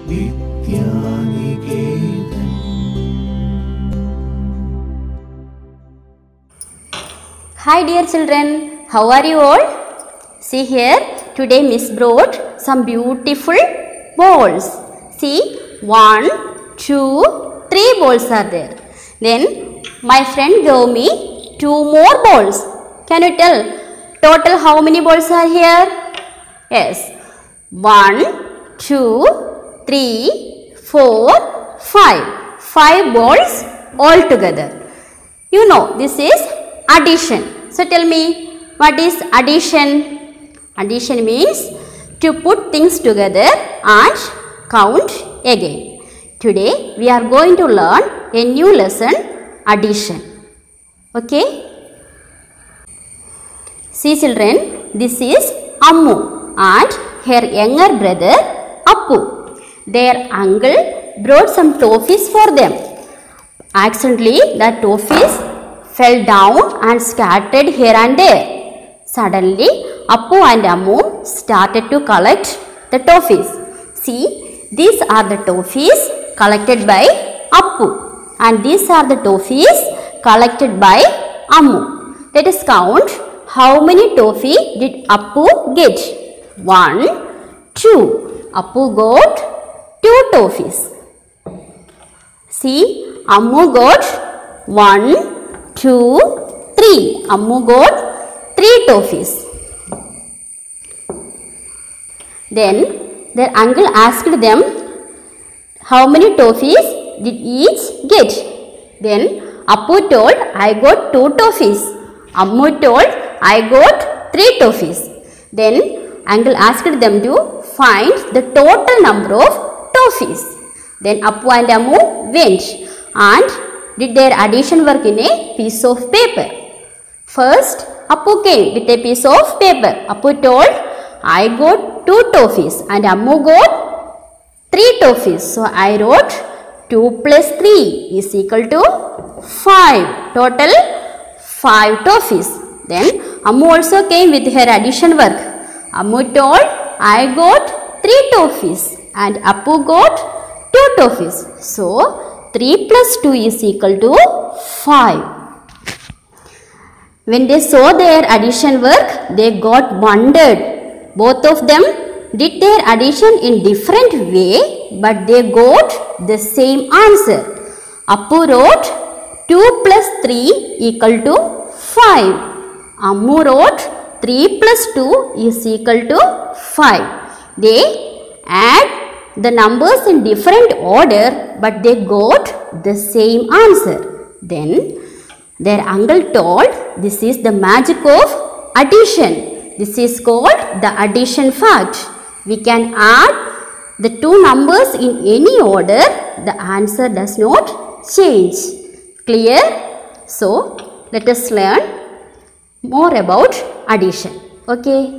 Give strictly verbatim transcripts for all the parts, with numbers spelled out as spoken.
Vidyaniketan. Hi dear children, how are you all? See here, today Miss brought some beautiful balls. See, one, two, three balls are there. Then my friend gave me two more balls. Can you tell total how many balls are here? Yes, one, two, three, four, five. Five balls all together. You know this is addition. So tell me, what is addition? Addition means to put things together and count again. Today we are going to learn a new lesson, addition. Okay? See children, this is Ammu and her younger brother Appu. Their uncle brought some toffees for them. Accidentally the toffees fell down and scattered here and there. Suddenly Appu and Ammu started to collect the toffees. See, these are the toffees collected by Appu and these are the toffees collected by Ammu. Let us count how many toffee did Appu get. One, two. Appu got two toffees. See, Ammu got one, two, three. Ammu got three toffees. Then their uncle asked them how many toffees did each get. Then Appu told, I got two toffees. Ammu told, I got three toffees. Then uncle asked them to find the total number of toffees. Then Appu and Ammu went and did their addition work in a piece of paper. First, Appu came with a piece of paper. Appu told, I got two toffees and Ammu got three toffees. So I wrote two plus three is equal to five. Total five toffees. Then Ammu also came with her addition work. Ammu told, I got three toffees and Appu got two toffees. So three plus two is equal to five. When they saw their addition work, they got wondered. Both of them did their addition in different way, but they got the same answer. Appu wrote two plus three equal to five. Ammu wrote three plus two is equal to five. They add the numbers in different order, but they got the same answer. Then their uncle told, this is the magic of addition. This is called the addition fact. We can add the two numbers in any order. The answer does not change. Clear? So let us learn more about addition. Okay.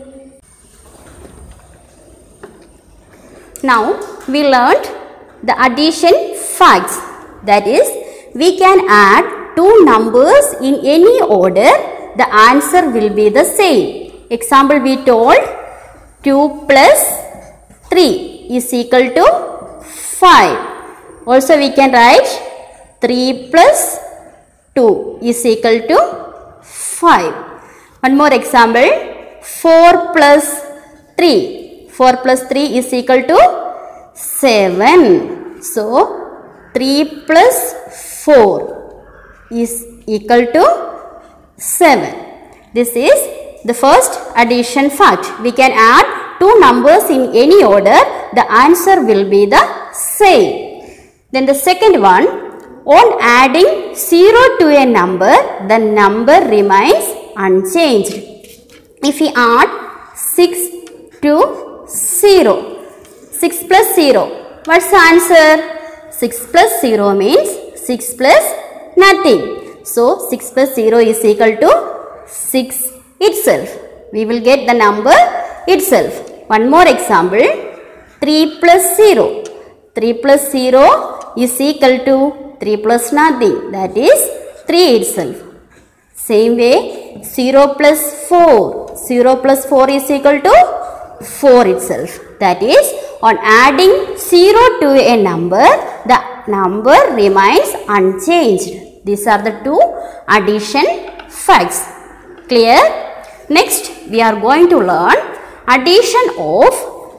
Now we learned the addition facts. That is, we can add two numbers in any order. The answer will be the same. Example, we told two plus three is equal to five. Also we can write three plus two is equal to five. One more example, four plus three. four plus three is equal to seven. So three plus four is equal to seven. This is the first addition fact. We can add two numbers in any order. The answer will be the same. Then the second one, on adding zero to a number, the number remains unchanged. If we add six to zero, six plus zero, what's the answer? six plus zero means six plus nothing. So six plus zero is equal to six itself. We will get the number itself. One more example, three plus zero. three plus zero is equal to three plus nothing, that is three itself. Same way, zero plus four. zero plus four is equal to four itself. That is on adding zero to a number, the number remains unchanged. These are the two addition facts. Clear? Next, we are going to learn addition of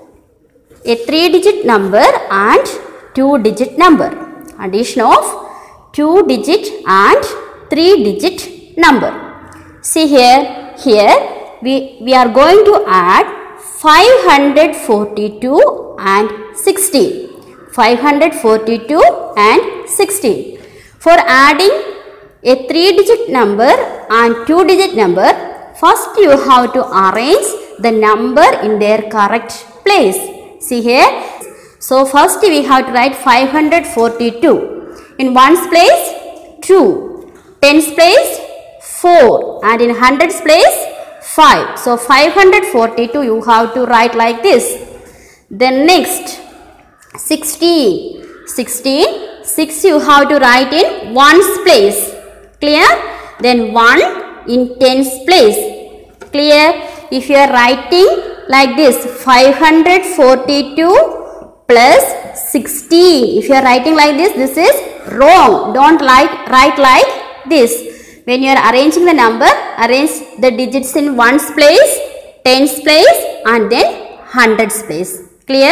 a three digit number and two digit number. Addition of two digit and three digit number. See here, here we, we are going to add five hundred forty-two and sixteen. five hundred forty-two and sixteen. For adding a three digit number and two digit number, first you have to arrange the number in their correct place. See here. So first we have to write five hundred forty-two. In ones place, two. Tens place, four. And in hundreds place, five. So five hundred forty-two you have to write like this. Then next, sixteen. sixteen. six you have to write in ones place. Clear? Then one in tens place. Clear? If you are writing like this, five hundred forty-two plus sixteen. If you are writing like this, this is wrong. Don't like write like this. When you are arranging the number, arrange the digits in ones place, tens place and then hundreds place. Clear?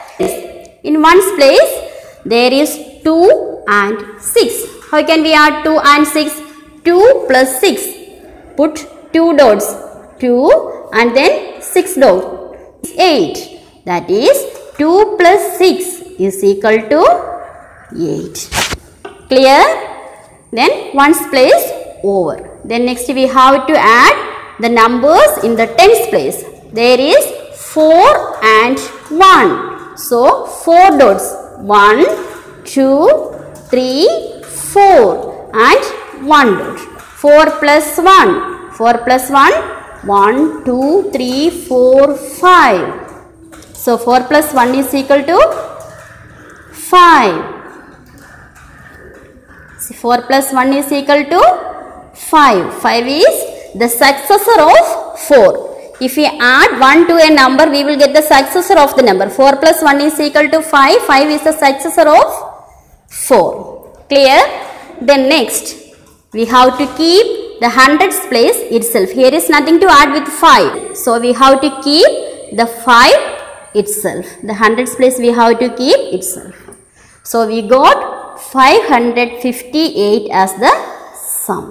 In ones place, there is two and six. How can we add two and six? two plus six. Put two dots. two and then six dots. eight. That is two plus six is equal to eight. Clear? Then ones place over. Then next we have to add the numbers in the tens place. There is four and one. So four dots. one, two, three, four and one dot. four plus one. four plus one. one, two, three, four, five. So four plus one is equal to five. See, four plus one is equal to five. five is the successor of four. If we add one to a number, we will get the successor of the number. four plus one is equal to five. five is the successor of four. Clear? Then next, we have to keep the hundreds place itself. Here is nothing to add with five. So we have to keep the five itself. The hundreds place we have to keep itself. So we got five hundred fifty-eight as the sum.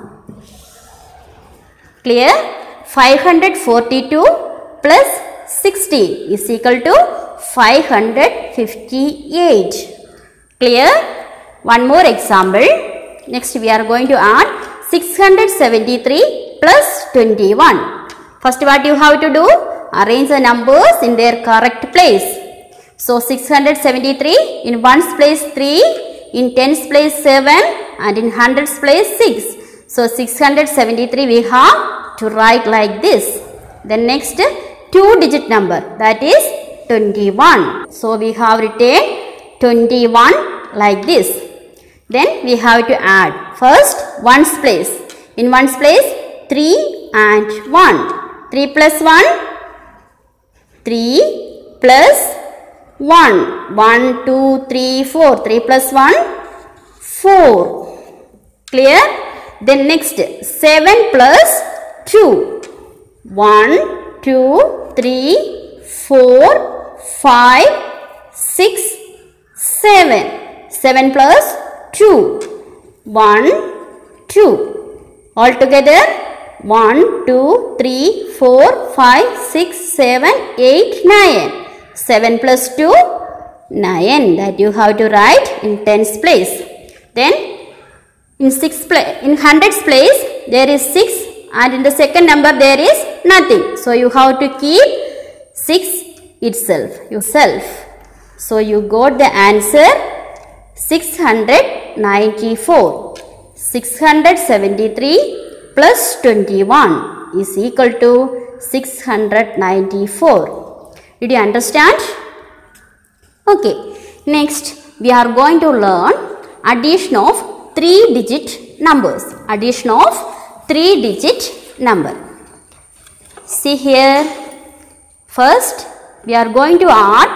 Clear? five hundred forty-two plus sixteen is equal to five hundred fifty-eight. Clear? One more example. Next we are going to add six hundred seventy-three plus twenty-one. First what you have to do? Arrange the numbers in their correct place. So six hundred seventy-three in ones place three, in tens place seven and in hundreds place six. So six hundred seventy-three we have to write like this. Then next two digit number, that is twenty-one. So we have written twenty-one like this. Then we have to add first ones place. In ones place three and one. three plus one. three plus one. one, two, three, four. three plus one. four. Clear? Then next seven plus two. one, two, three, four, five, six, seven. seven plus two. one, two. All together one, two, three, four, five, six, seven, eight, nine. seven plus two, nine. That you have to write in tens place. Then in six place, in hundreds place there is six and in the second number there is nothing. So you have to keep six itself, yourself. So you got the answer six hundred ninety-four. six hundred seventy-three plus twenty-one is equal to six hundred ninety-four. Did you understand? Okay. Next, we are going to learn addition of three digit numbers. Addition of three digit number. See here. First, we are going to add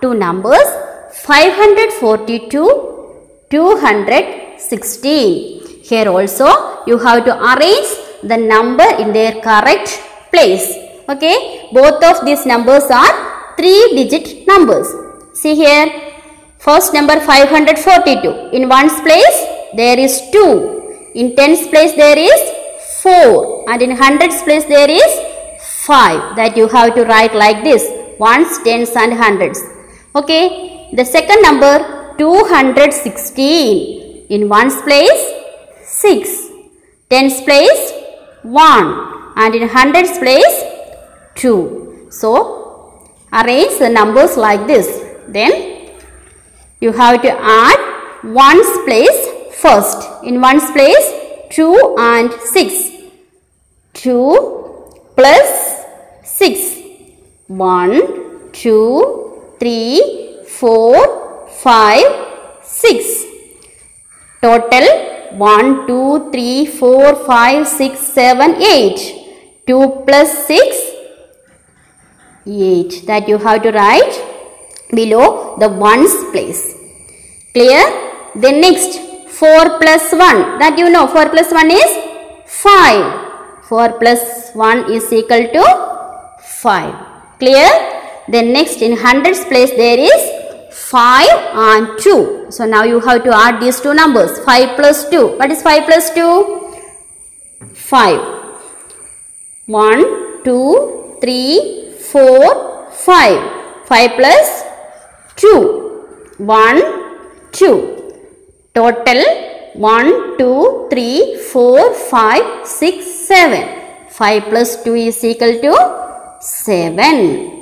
two numbers five hundred forty-two, two hundred sixteen. Here also you have to arrange the number in their correct place. Okay, both of these numbers are three digit numbers. See here, first number five hundred forty-two. In ones place there is two. In tens place there is four. And in hundreds place there is five. That you have to write like this. Ones, tens and hundreds. Okay. The second number two hundred sixteen. In ones place six. Tens place one. And in hundreds place two. So arrange the numbers like this. Then you have to add ones place first. In ones place two and six. two plus six. one, two, three, four, five, six. Total one, two, three, four, five, six, seven, eight. two plus six, eight. That you have to write below the ones place. Clear? Then next four plus one. That you know, four plus one is five. four plus one is equal to five. Clear? Then next in hundreds place there is five and two. So now you have to add these two numbers. five plus two. What is five plus two? five. one, two, three, four, five. five plus two. one, two. Total one, two, three, four, five, six, seven. five plus two is equal to seven.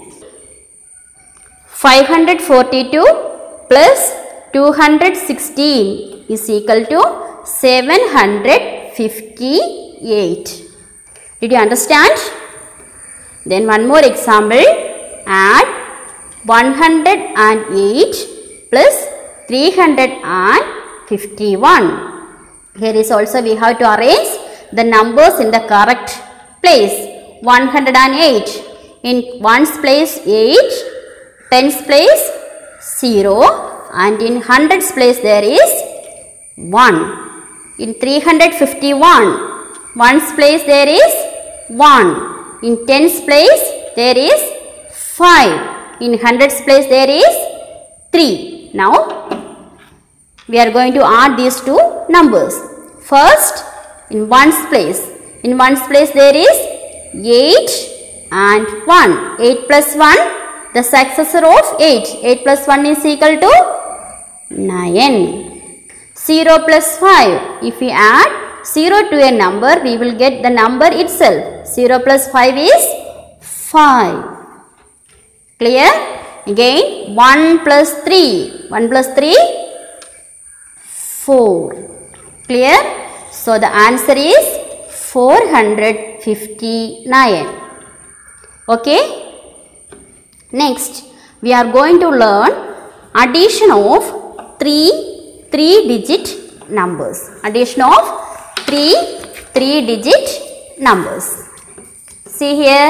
five hundred forty-two plus two hundred sixteen is equal to seven hundred fifty-eight. Did you understand? Then one more example. Add one hundred eight plus three hundred fifty-one. Here is also we have to arrange the numbers in the correct place. one hundred eight. In ones place eight. Tens place zero. And in hundreds place there is one. In three hundred fifty-one. Ones place there is one. In tens place there is five. In hundreds place there is three. Now we are going to add these two numbers. First in ones place. In ones place there is eight and one. eight plus one, the successor of eight. eight plus one is equal to nine. zero plus five. If we add zero to a number, we will get the number itself. zero plus five is five. Clear? Again one plus three. one plus three, four. Clear? So the answer is four hundred fifty-nine. Okay? Next, we are going to learn addition of three three digit numbers. Addition of three three digit numbers. See here,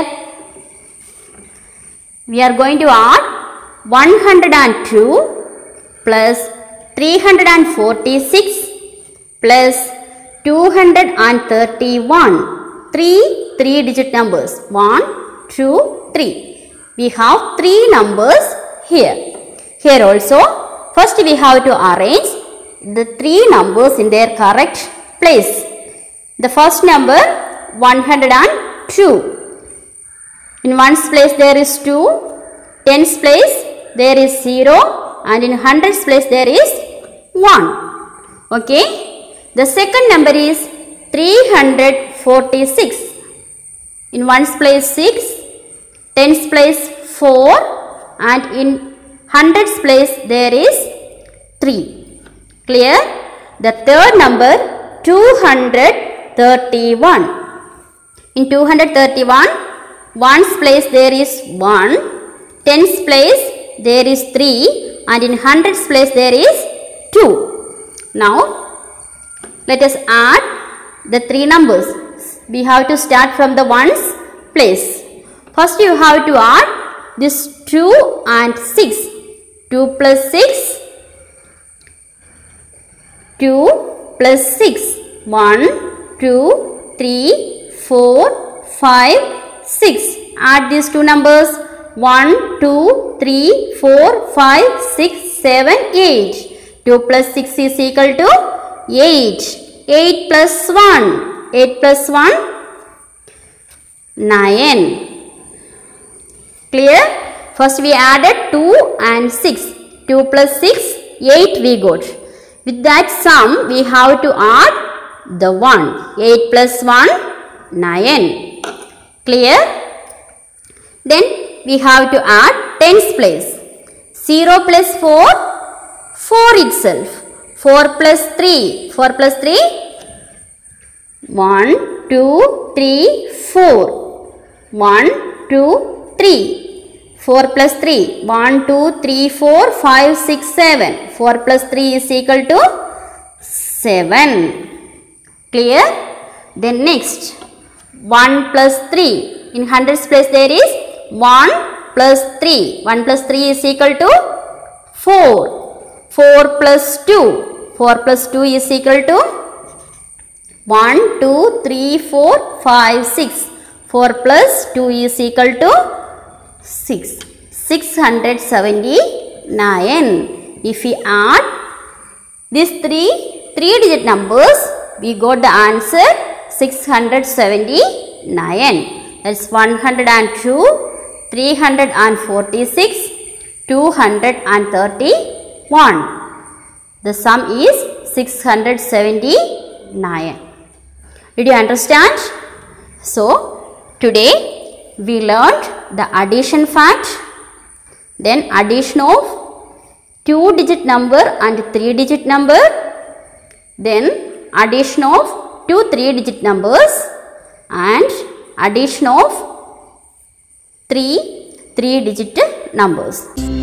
we are going to add one hundred two plus three hundred forty-six plus two hundred thirty-one. Three three digit numbers. one, two, three. We have three numbers here. Here also, first we have to arrange the three numbers in their correct place. The first number one hundred two. In ones place there is two. Tens place there is zero. And in hundreds place there is one. Okay. The second number is three hundred forty-six. In ones place six. Tens place four. And in hundreds place there is three. Clear? The third number two hundred thirty-one. In two hundred thirty-one, ones place there is one. Tens place there is three. And in hundreds place there is two. Now let us add the three numbers. We have to start from the ones place. First you have to add this two and six. two plus six, two plus six, one, two, three, four, five, six. Add these two numbers, one, two, three, four, five, six, seven, eight. two plus six is equal to eight. eight plus one, eight plus one, nine. Clear? First we added two and six. two plus six, eight we got. With that sum we have to add the one. eight plus one, nine. Clear? Then we have to add tens place. zero plus four, four itself. four plus three, four plus three, one, two, three, four. one, two, three. four plus three, one, two, three, four, five, six, seven. four plus three is equal to seven. Clear? Then next, one plus three. In hundreds place there is one plus three. one plus three is equal to four. four plus two. four plus two is equal to one, two, three, four, five, six. four plus two is equal to six. six hundred seventy-nine. If we add these three three digit numbers, we got the answer six hundred seventy-nine. That's one hundred two, three hundred forty-six, two hundred thirty-one. The sum is six hundred seventy-nine. Did you understand? So, today we learned the addition fact, then addition of two digit number and three digit number, then addition of two three digit numbers and addition of three three digit numbers.